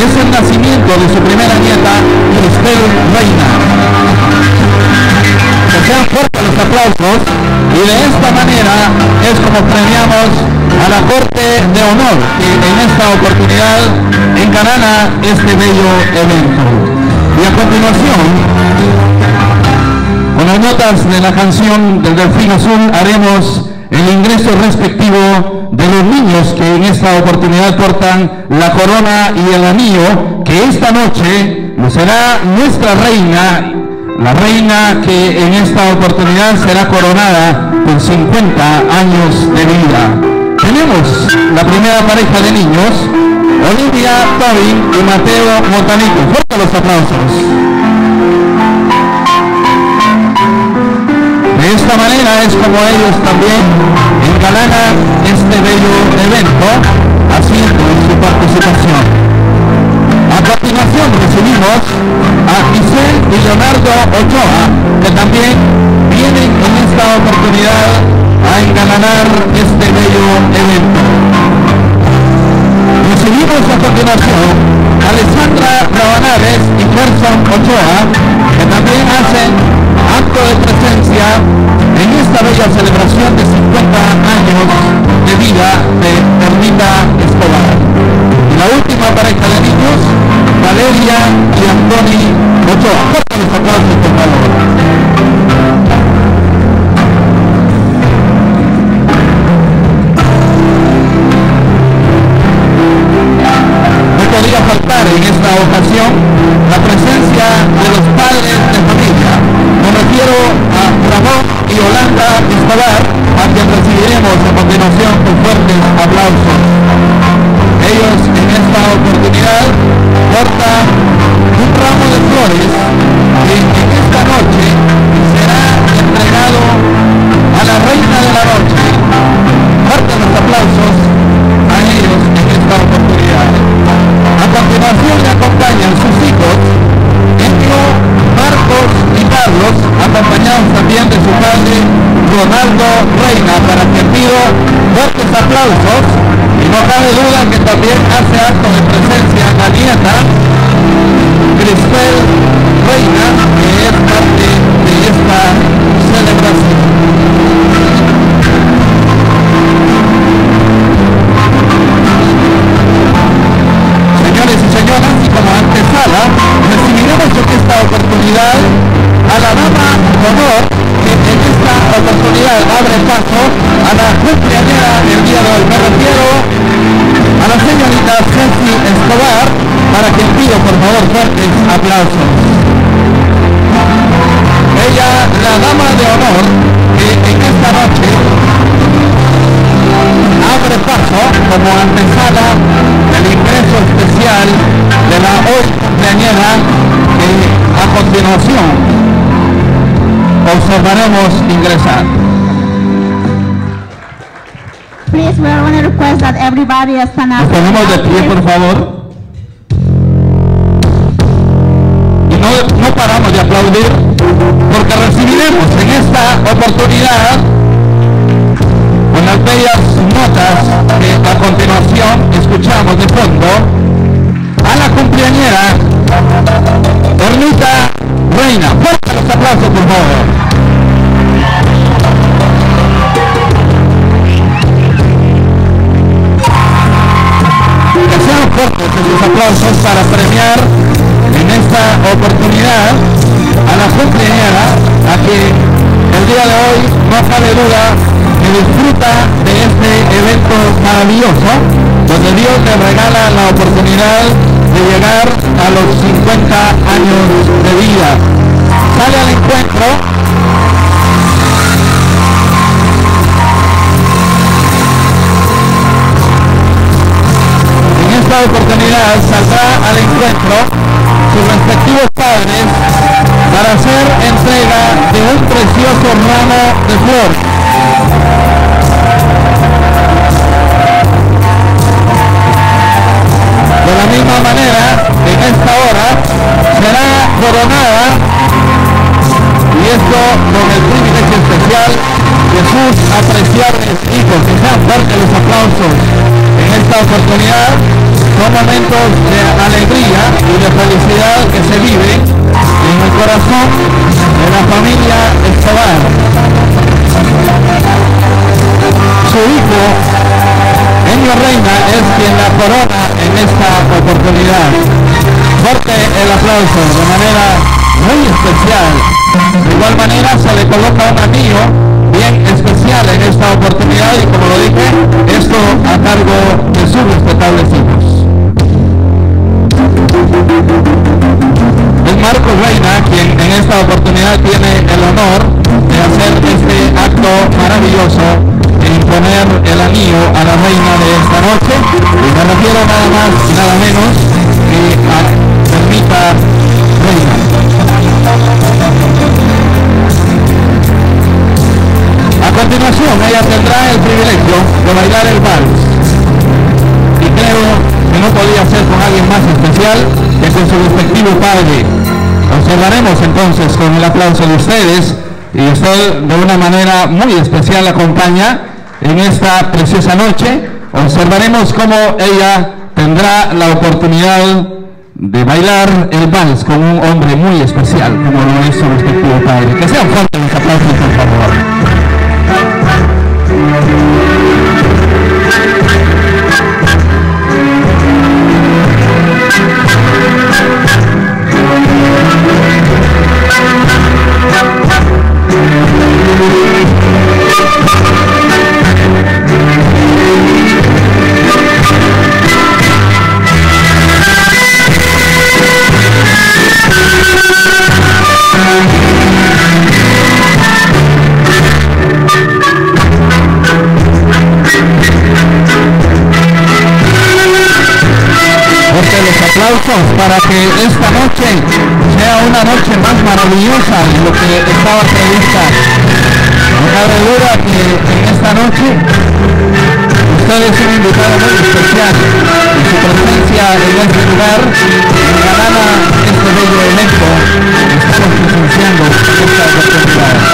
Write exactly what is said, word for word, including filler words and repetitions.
es el nacimiento de su primera nieta, Cristel Reina. Que sean fuertes los aplausos, y de esta manera es como premiamos a la Corte de Honor que en esta oportunidad engalana este bello evento. Y a continuación, con las notas de la canción del Delfín Azul, haremos el ingreso respectivo de los niños que en esta oportunidad portan la corona y el anillo, que esta noche será nuestra reina, la reina que en esta oportunidad será coronada con cincuenta años de vida. Tenemos la primera pareja de niños, Olivia Tobin y Mateo Montanico. Fuerte los aplausos. De esta manera es como ellos también engalanan este bello evento, haciendo su participación. A continuación recibimos a Giselle y Leonardo Ochoa, que también vienen en esta oportunidad a engalanar este bello evento. Recibimos a continuación a Alessandra Rabanares y Gerson Ochoa, que también hacen acto de presencia en esta bella celebración de cincuenta años de vida de Ermita Escobar. Y la última pareja de niños, Valeria y Antoni Ochoa. Fuerte los aplausos, por favor. No podría faltar en esta ocasión la presencia de los padres de familia. Me refiero a Ramón y Yolanda Escobar, a quien recibiremos a continuación con fuertes aplausos. Ellos en esta oportunidad portan un ramo de flores que en esta noche será entregado a la reina de la noche. Fuertes los aplausos a ellos en esta oportunidad. A continuación le acompañan sus hijos, Enio, Marcos y Carlos, acompañados también de su padre Ronaldo Reina, para que pido fuertes aplausos. Y no cabe duda que también hace acto de presencia la nieta Cristel Reina, que es parte de esta celebración. Señores y señoras, y como antesala, recibiremos en esta oportunidad a la dama de honor, que en esta oportunidad abre paso a la cumpleañera el día de hoy. Me refiero a la señorita Ceci Escobar, para que pido por favor fuertes aplausos. Ella, la dama de honor, que en esta noche abre paso como antesala del ingreso especial de la hoy cumpleañera, que a continuación observaremos ingresar. Please, we want to request that everybody stand up. Nos ponemos de pie, por favor. Y no, no paramos de aplaudir, porque recibiremos en esta oportunidad, con las bellas notas que a continuación escuchamos de fondo, a la cumpleañera Ermita Reina. Fuerte los aplausos, por favor. Que sean fuertes los aplausos para premiar en esta oportunidad a la cumpleañera, a que el día de hoy no cabe duda que disfruta de este evento maravilloso, donde Dios le regala la oportunidad de llegar a los cincuenta años de vida. Sale al encuentro en esta oportunidad, saldrá al encuentro sus respectivos padres para hacer entrega de un precioso ramo de flores. De la misma manera, en esta hora será coronada, y esto con el privilegio especial de sus apreciables hijos. Que sean fuertes los aplausos en esta oportunidad. Son momentos de alegría. alegría y de felicidad que se vive en el corazón de la familia Escobar. Su hijo, Enio Reina, es quien la corona en esta oportunidad. Fuerte el aplauso de manera muy especial. De igual manera se le coloca un anillo bien especial en esta oportunidad y, como lo dije, esto a cargo de sus respetables hijos. Es Marcos Reina quien en esta oportunidad tiene el honor de hacer este acto maravilloso e imponer el anillo a la reina de esta noche, y me refiero nada más y nada menos que a Ermita Reina. A continuación, ella tendrá el privilegio de bailar el vals, y creo que no podía ser con alguien más especial que con su respectivo padre. Observaremos entonces con el aplauso de ustedes, y usted de una manera muy especial la acompaña en esta preciosa noche. Observaremos cómo ella tendrá la oportunidad de bailar el vals con un hombre muy especial como lo es su respectivo padre. Que sean fuertes los aplausos, por favor. Aplausos para que esta noche sea una noche más maravillosa de lo que estaba prevista. No cabe duda que en esta noche ustedes son invitados muy especial, y su presencia en este lugar engalana este bello evento que estamos presenciando en esta oportunidad.